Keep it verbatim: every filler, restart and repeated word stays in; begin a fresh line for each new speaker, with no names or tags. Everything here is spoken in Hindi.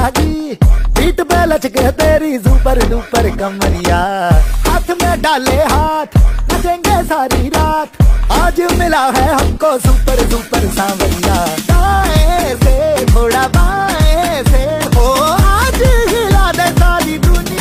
जागी, पीठ पे लचके तेरी सुपर डुपर कमरिया। हाथ में डाले हाथ नचेंगे सारी रात, आज मिला है हमको सुपर सुपर सांवरिया।